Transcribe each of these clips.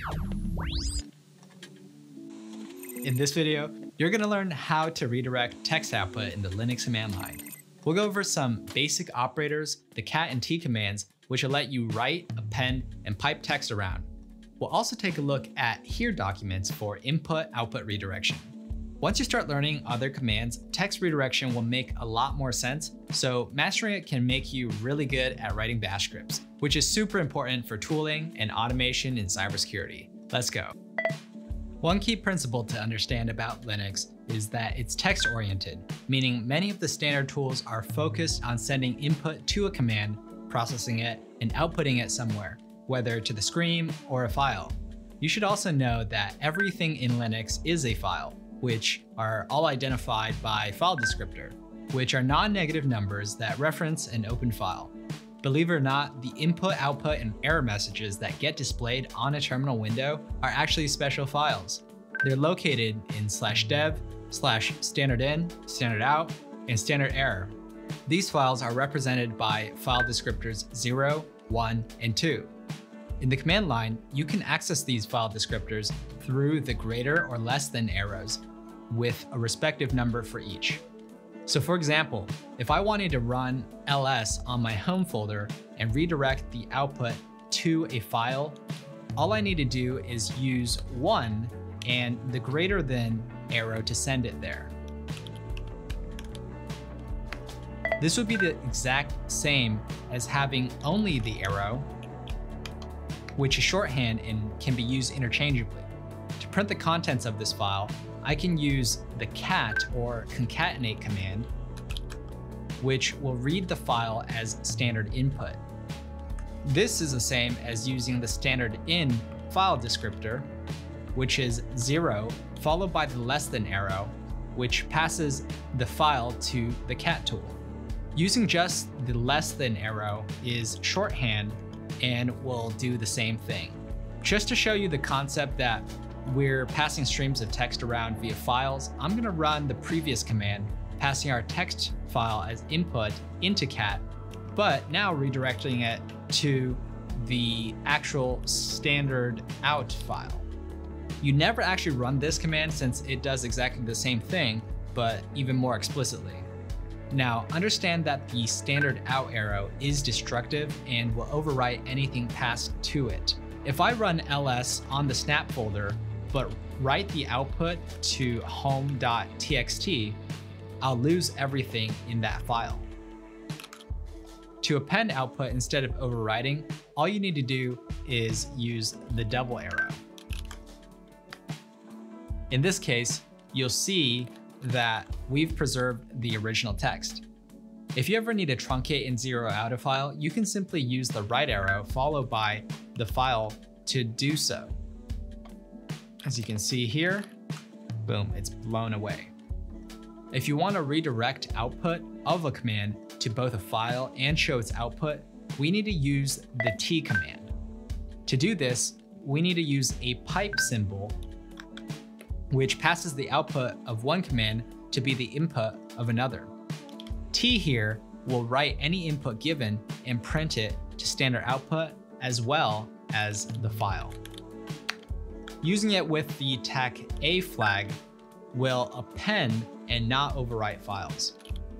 In this video, you're going to learn how to redirect text output in the Linux command line. We'll go over some basic operators, the cat and t commands, which will let you write, append, and pipe text around. We'll also take a look at here documents for input-output redirection. Once you start learning other commands, text redirection will make a lot more sense, so mastering it can make you really good at writing bash scripts, which is super important for tooling and automation in cybersecurity. Let's go. One key principle to understand about Linux is that it's text-oriented, meaning many of the standard tools are focused on sending input to a command, processing it, and outputting it somewhere, whether to the screen or a file. You should also know that everything in Linux is a file, which are all identified by file descriptor, which are non-negative numbers that reference an open file. Believe it or not, the input, output, and error messages that get displayed on a terminal window are actually special files. They're located in /dev, /stdin, stdout, and stderr. These files are represented by file descriptors 0, 1, and 2. In the command line, you can access these file descriptors through the greater or less than arrows with a respective number for each. So for example, if I wanted to run ls on my home folder and redirect the output to a file, all I need to do is use 1 and the greater than arrow to send it there. This would be the exact same as having only the arrow, which is shorthand and can be used interchangeably. To print the contents of this file, I can use the cat or concatenate command, which will read the file as standard input. This is the same as using the standard in file descriptor, which is 0 followed by the less than arrow, which passes the file to the cat tool. Using just the less than arrow is shorthand and will do the same thing. Just to show you the concept that we're passing streams of text around via files, I'm gonna run the previous command, passing our text file as input into cat, but now redirecting it to the actual standard out file. You never actually run this command since it does exactly the same thing, but even more explicitly. Now, understand that the standard out arrow is destructive and will overwrite anything passed to it. If I run ls on the snap folder, but write the output to home.txt, I'll lose everything in that file. To append output instead of overwriting, all you need to do is use the double arrow. In this case, you'll see that we've preserved the original text. If you ever need to truncate and zero out a file, you can simply use the right arrow followed by the file to do so. As you can see here, boom, it's blown away. If you want to redirect output of a command to both a file and show its output, we need to use the t command. To do this, we need to use a pipe symbol, which passes the output of one command to be the input of another. T here will write any input given and print it to standard output as well as the file. Using it with the tach A flag will append and not overwrite files.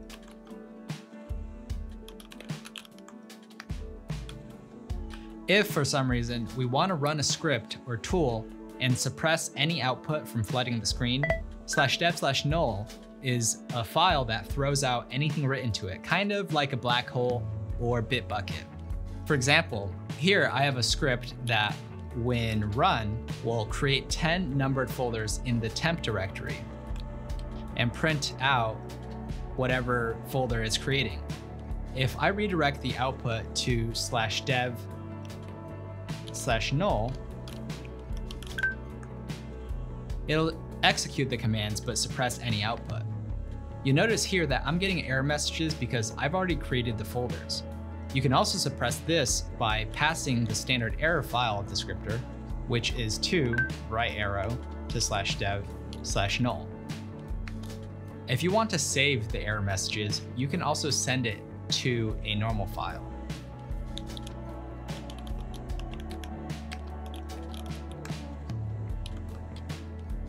If for some reason we want to run a script or tool and suppress any output from flooding the screen, /dev/null is a file that throws out anything written to it, kind of like a black hole or Bitbucket. For example, here I have a script that when run will create 10 numbered folders in the temp directory and print out whatever folder it's creating. If I redirect the output to /dev/null, it'll execute the commands but suppress any output. You notice here that I'm getting error messages because I've already created the folders. You can also suppress this by passing the standard error file descriptor, which is to right arrow to /dev/null. If you want to save the error messages, you can also send it to a normal file.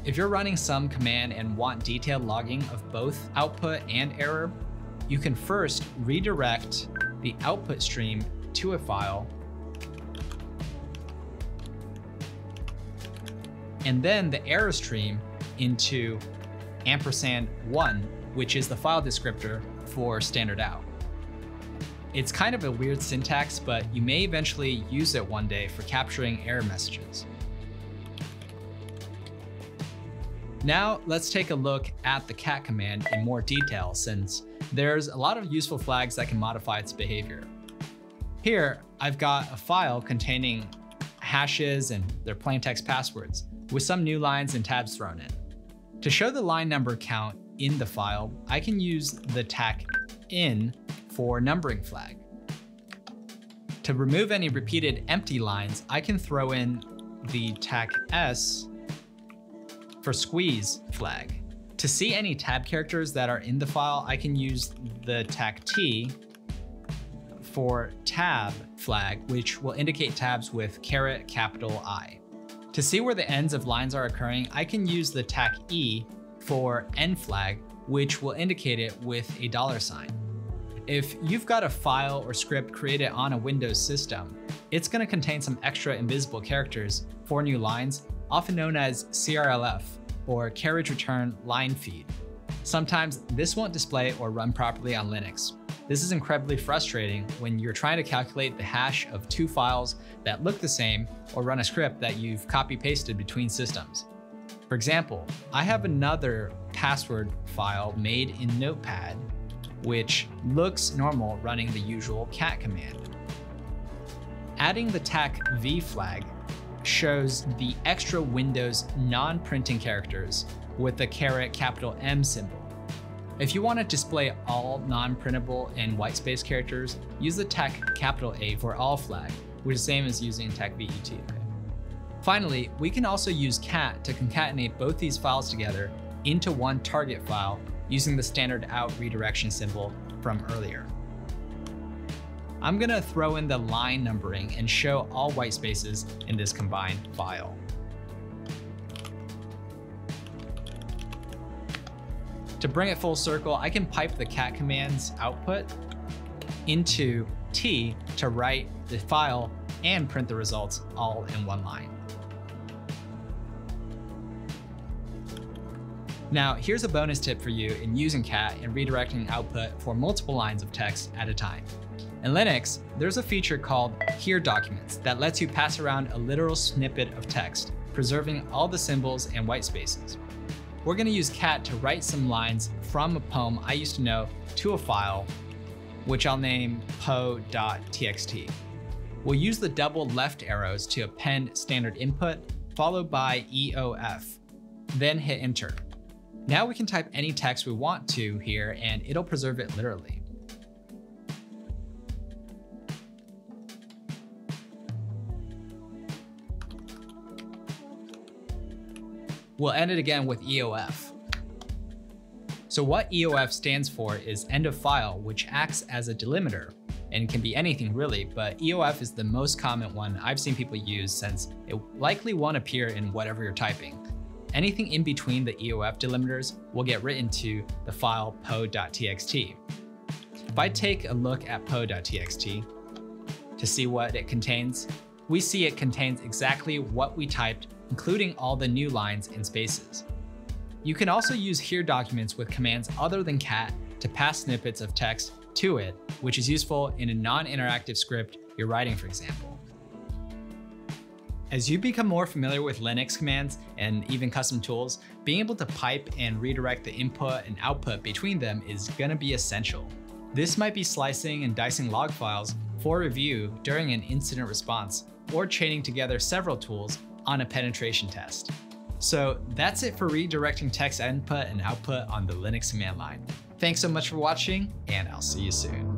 If you're running some command and want detailed logging of both output and error, you can first redirect the output stream to a file, and then the error stream into &1, which is the file descriptor for stdout. It's kind of a weird syntax, but you may eventually use it one day for capturing error messages. Now let's take a look at the cat command in more detail, since there's a lot of useful flags that can modify its behavior. Here, I've got a file containing hashes and their plain text passwords, with some new lines and tabs thrown in. To show the line number count in the file, I can use the tag in for numbering flag. To remove any repeated empty lines, I can throw in the tag s for squeeze flag. To see any tab characters that are in the file, I can use the tag t for tab flag, which will indicate tabs with $I. To see where the ends of lines are occurring, I can use the tag e for end flag, which will indicate it with a $sign. If you've got a file or script created on a Windows system, it's going to contain some extra invisible characters for new lines, often known as CRLF, or carriage return line feed. Sometimes this won't display or run properly on Linux. This is incredibly frustrating when you're trying to calculate the hash of two files that look the same or run a script that you've copy-pasted between systems. For example, I have another password file made in Notepad, which looks normal running the usual cat command. Adding the tag v flag shows the extra Windows non-printing characters with the $M symbol. If you want to display all non-printable and whitespace characters, use the tag A for all flag, which is the same as using tag VET. Finally, we can also use cat to concatenate both these files together into one target file using the stdout redirection symbol from earlier. I'm gonna throw in the line numbering and show all white spaces in this combined file. To bring it full circle, I can pipe the cat command's output into T to write the file and print the results all in one line. Now, here's a bonus tip for you in using cat and redirecting output for multiple lines of text at a time. In Linux, there's a feature called here documents that lets you pass around a literal snippet of text, preserving all the symbols and white spaces. We're gonna use cat to write some lines from a poem I used to know to a file, which I'll name po.txt. We'll use the double left arrows to append standard input, followed by EOF, then hit enter. Now we can type any text we want to here and it'll preserve it literally. We'll end it again with EOF. So what EOF stands for is end of file, which acts as a delimiter and can be anything really, but EOF is the most common one I've seen people use since it likely won't appear in whatever you're typing. Anything in between the EOF delimiters will get written to the file po.txt. If I take a look at po.txt to see what it contains, we see it contains exactly what we typed, including all the new lines and spaces. You can also use here documents with commands other than cat to pass snippets of text to it, which is useful in a non-interactive script you're writing, for example. As you become more familiar with Linux commands and even custom tools, being able to pipe and redirect the input and output between them is gonna be essential. This might be slicing and dicing log files for review during an incident response, or chaining together several tools on a penetration test. So that's it for redirecting text input and output on the Linux command line. Thanks so much for watching, and I'll see you soon.